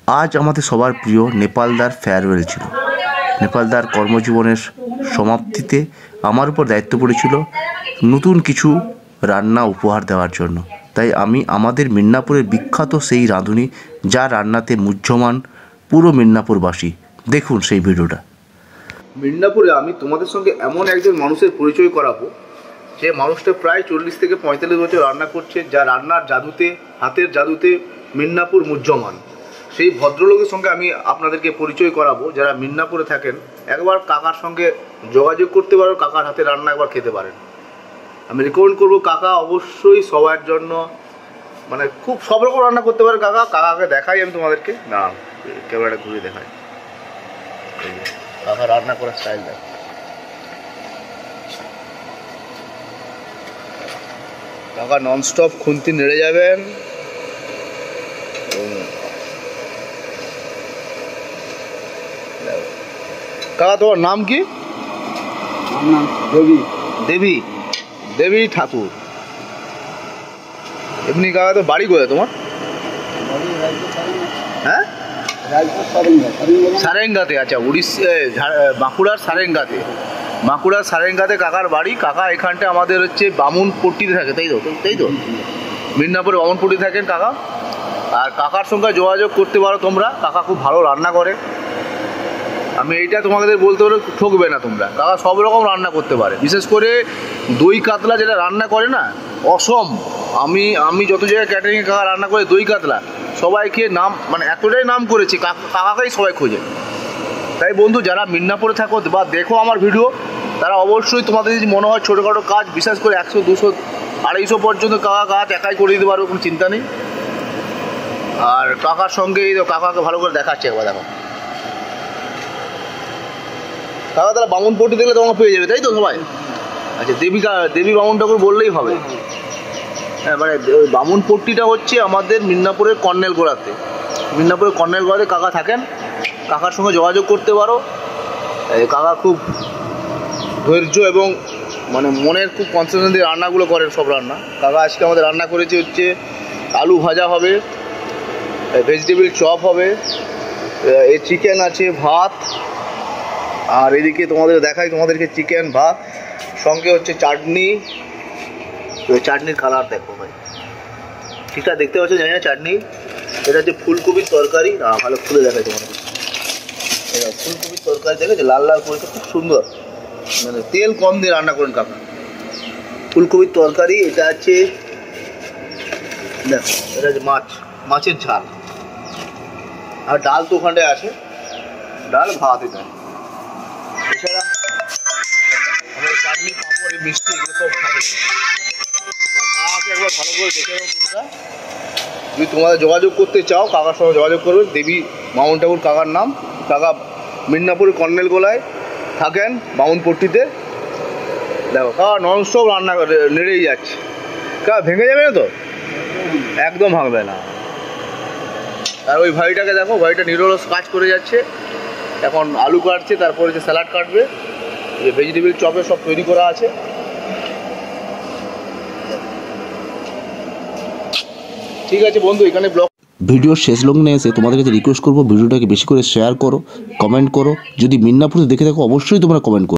আজ আমাদের সবার প্রিয় নেপালদার ফেয়ারওয়েল ছিল। নেপালদার কর্মজীবনের সমাপ্তিতে আমার উপর দায়িত্ব পড়েছিল নতুন কিছু রান্না উপহার দেওয়ার জন্য। তাই আমি আমাদের মিদনাপুরের বিখ্যাত সেই রাঁধুনি, যা রান্নাতে মুহ্যমান পুরো মিদনাপুরবাসী, দেখুন সেই ভিডিওটা। মিদনাপুরে আমি তোমাদের সঙ্গে এমন একজন মানুষের পরিচয় করাবো, যে মানুষটা প্রায় 40 থেকে 45 বছর রান্না করছে, যা রান্নার জাদুতে, হাতের জাদুতে মিদনাপুর মুহ্যমান। সেই ভদ্রলোকের সঙ্গে আমি আপনাদেরকে পরিচয় করাবো। যারা মিদনাপুরে থাকেন, একবার কাকার সঙ্গে যোগাযোগ করতে পারো, কাকার হাতে রান্না একবার খেতে পারেন। আমি রেকমেন্ড করবো, কাকা অবশ্যই সবার জন্য মানে খুব সব রকম রান্না করতে পারে কাকা। কাকাকে দেখাই আমি তোমাদেরকে, না ক্যামেরাটা ঘুরে দেখাই। কাকা রান্না করার স্টাইল দেখ। কাকা ননস্টপ খুন্তি নেড়ে যাবেন। কাকা তোমার নাম কি? দেবী দেবী দেবী ঠাকুর। এমনি কাকা তো বাড়ি কোথায় তোমার? হ্যাঁ, সারেঙ্গাতে। আচ্ছা, উড়িষ্যা বাঁকুড়ার সারেঙ্গাতে। বাঁকুড়ার সারেঙ্গাতে কাকার বাড়ি। কাকা এখানটা আমাদের হচ্ছে বামুনপট্টিতে থাকে, তাই তো মিদনাপুরে বামুনপট্টি থাকেন কাকা। আর কাকার সঙ্গে যোগাযোগ করতে পারো তোমরা। কাকা খুব ভালো রান্না করে। আমি এইটা তোমাদের বলতে পারো, ঠকবে না তোমরা। কাকা সব রকম রান্না করতে পারে, বিশেষ করে দই কাতলা যেটা রান্না করে না, অসম। আমি যত জায়গায় ক্যাটারিংয়ে কাকা রান্না করে দই কাতলা, সবাইকে নাম মানে এতটাই নাম করেছে, কাকাকেই সবাই খোঁজে। তাই বন্ধু, যারা মিদনাপুরে থাকো বা দেখো আমার ভিডিও, তারা অবশ্যই তোমাদের যদি মনে হয় ছোটোখাটো কাজ, বিশেষ করে 100, 200, 250 পর্যন্ত কাকা কাজ একাই করে দিতে পারবে, কোনো চিন্তা নেই। আর কাকার সঙ্গে কাকাকে ভালো করে দেখাচ্ছে, একবার দেখো কাকা। তারা বামুনপট্টি দেখলে তোমাকে পেয়ে যাবে, তাই তো সবাই? আচ্ছা, দেবী বামুন ঠাকুর বললেই হবে। হ্যাঁ, মানে ওই বামুনপট্টিটা হচ্ছে আমাদের মিদনাপুরের কর্নেলগোড়াতে। মিদনাপুরের কর্নেলগোড়াতে কাকা থাকেন। কাকার সঙ্গে যোগাযোগ করতে পারো। কাকা খুব ধৈর্য এবং মানে মনের খুব কনসেন্ট্রেশন দিয়ে রান্নাগুলো করেন, সব রান্না। কাকা আজকে আমাদের রান্না করেছে হচ্ছে আলু ভাজা হবে, ভেজিটেবল চপ হবে, এই চিকেন আছে, ভাত। আর এদিকে তোমাদের দেখাই, তোমাদেরকে চিকেন ভাত সঙ্গে হচ্ছে চাটনি। চাটনির কালার দেখো ভাই, ঠিকঠাক দেখতে পাচ্ছ জানি না। চাটনি এটা হচ্ছে ফুলকপির তরকারি। না, ভালো খুলে দেখাই তোমাদের। এটা ফুলকপির তরকারি দেখেছো, লাল লাল করেছে, খুব সুন্দর। মানে তেল কম দিয়ে রান্না করেন কাকা। ফুলকপির তরকারি। এটা আছে দেখো, এটা হচ্ছে মাছের ঝাল। আর ডাল তো ওখানটায় আছে, ডাল ভাত। এটা এছাড়া আমাদের চাটনি, পাঁপড়, মিষ্টি, এগুলো সব থাকে। কাকাকে একবার ভালো করে দেখে নেবো তোমরা। যদি তোমাদের যোগাযোগ করতে চাও, কাকার সঙ্গে যোগাযোগ করবে। দেবী বামুন ঠাকুর কাকার নাম। কাকা মিদনাপুরের কর্নেলগোলায় থাকেন, বামুনপট্টিতে। দেখো কাকা ননস্টপ রান্না করে নেড়েই যাচ্ছে। কাকা ভেঙে যাবে না তো? একদম ভাঙবে না। আর ওই ভাইটাকে দেখো, ভাইটা নিরলস কাজ করে যাচ্ছে। এখন আলু কাটছে, তারপরে হচ্ছে স্যালাড কাটবে। যে ভেজিটেবল চপে সব তৈরি করা আছে। ঠিক আছে বন্ধু, এখানে ব্লগ ভিডিওর শেষ লগ্নে এসে তোমাদের কাছে রিকোয়েস্ট করবো, ভিডিওটাকে বেশি করে শেয়ার করো, কমেন্ট করো। যদি মিদনাপুরে দেখে থাকো, অবশ্যই তোমরা কমেন্ট করো।